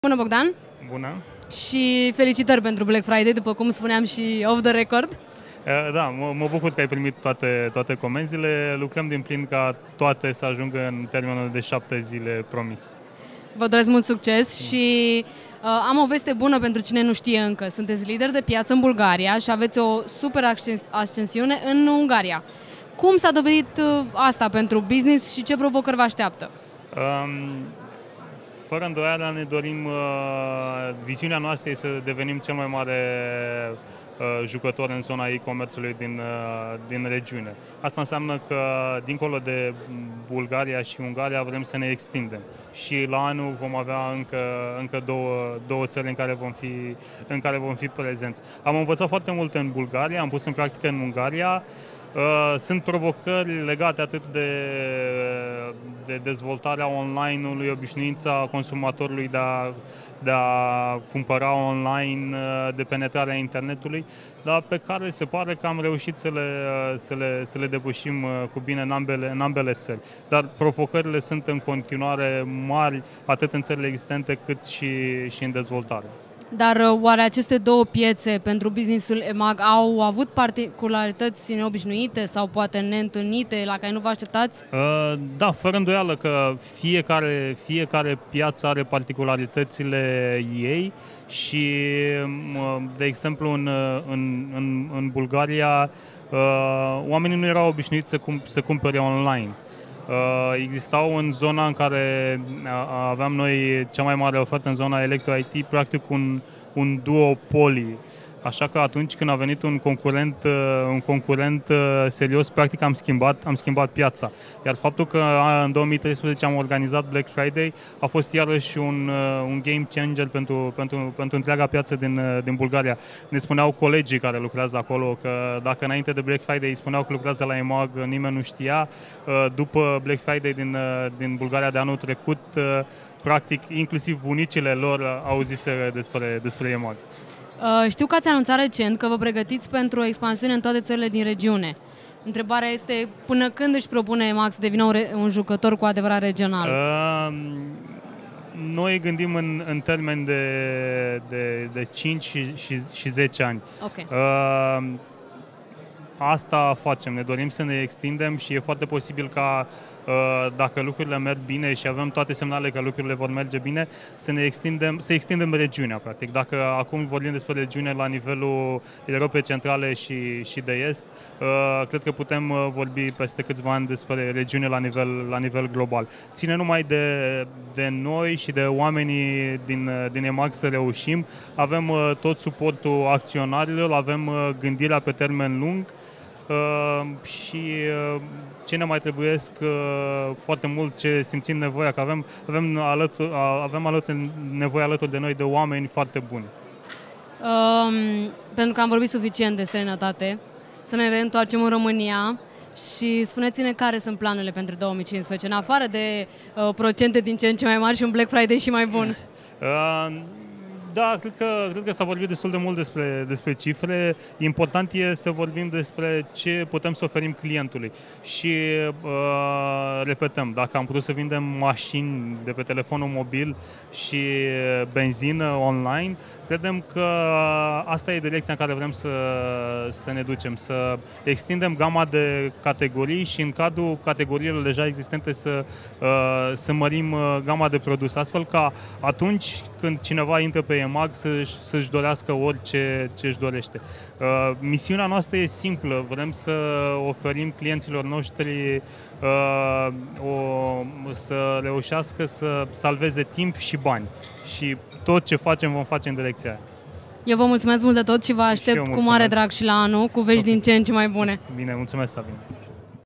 Bună, Bogdan! Bună! Și felicitări pentru Black Friday, după cum spuneam și off the record. Da, mă bucur că ai primit toate comenzile. Lucrăm din plin ca toate să ajungă în termenul de 7 zile promis. Vă doresc mult succes și am o veste bună pentru cine nu știe încă. Sunteți lider de piață în Bulgaria și aveți o super ascensiune în Ungaria. Cum s-a dovedit asta pentru business și ce provocări vă așteaptă? Fără îndoială ne dorim, viziunea noastră este să devenim cel mai mare jucător în zona e-commerțului din regiune. Asta înseamnă că, dincolo de Bulgaria și Ungaria, vrem să ne extindem. Și la anul vom avea încă două țări în care vom fi prezenți. Am învățat foarte multe în Bulgaria, am pus în practică în Ungaria. Sunt provocări legate atât de dezvoltarea online-ului, obișnuința consumatorului de a cumpăra online, de penetrarea internetului, dar pe care se pare că am reușit să le depășim cu bine în ambele țări. Dar provocările sunt în continuare mari, atât în țările existente cât și în dezvoltare. Dar oare aceste două piețe pentru businessul EMAG au avut particularități neobișnuite sau poate neîntâlnite la care nu vă așteptați? Da, fără îndoială că fiecare piață are particularitățile ei și, de exemplu, în Bulgaria oamenii nu erau obișnuiți să cumpere online. Existau în zona în care aveam noi cea mai mare ofertă, în zona Electro-IT, practic un duopoli. Așa că atunci când a venit un concurent serios, practic am schimbat piața. Iar faptul că în 2013 am organizat Black Friday a fost iarăși un game changer pentru întreaga piață din Bulgaria. Ne spuneau colegii care lucrează acolo că dacă înainte de Black Friday îi spuneau că lucrează la EMAG, nimeni nu știa. După Black Friday din Bulgaria de anul trecut, practic inclusiv bunicile lor auziseră despre EMAG. Știu că ați anunțat recent că vă pregătiți pentru o expansiune în toate țările din regiune. Întrebarea este, până când își propune EMAG să devină un jucător cu adevărat regional? Noi gândim în termen de 5 și 10 ani. Okay. Asta facem, ne dorim să ne extindem și e foarte posibil ca, dacă lucrurile merg bine și avem toate semnalele că lucrurile vor merge bine, să extindem regiunea, practic. Dacă acum vorbim despre regiune la nivelul Europei Centrale și de Est, cred că putem vorbi peste câțiva ani despre regiune la nivel global. Ține numai de noi și de oamenii din EMAG să reușim. Avem tot suportul acționarilor, avem gândirea pe termen lung, și ce ne mai trebuiesc foarte mult, ce simțim nevoia, că avem nevoie alături de noi de oameni foarte buni. Pentru că am vorbit suficient de străinătate, să ne reîntoarcem în România și spuneți-ne care sunt planurile pentru 2015, în afară de procente din ce în ce mai mari și un Black Friday și mai bun. Da, cred că s-a vorbit destul de mult despre cifre. Important e să vorbim despre ce putem să oferim clientului. Și repetăm, dacă am putut să vindem mașini de pe telefonul mobil și benzină online, credem că asta e direcția în care vrem să ne ducem, să extindem gama de categorii și în cadrul categoriilor deja existente să mărim gama de produs, astfel ca atunci când cineva intră pe EMAG să-și dorească orice își dorește. Misiunea noastră e simplă, vrem să oferim clienților noștri să reușească să salveze timp și bani. Și tot ce facem vom face în direcția aia. Eu vă mulțumesc mult de tot și vă aștept cu mare drag și la anul, cu vești din ce în ce mai bune. Bine, mulțumesc, Sabine.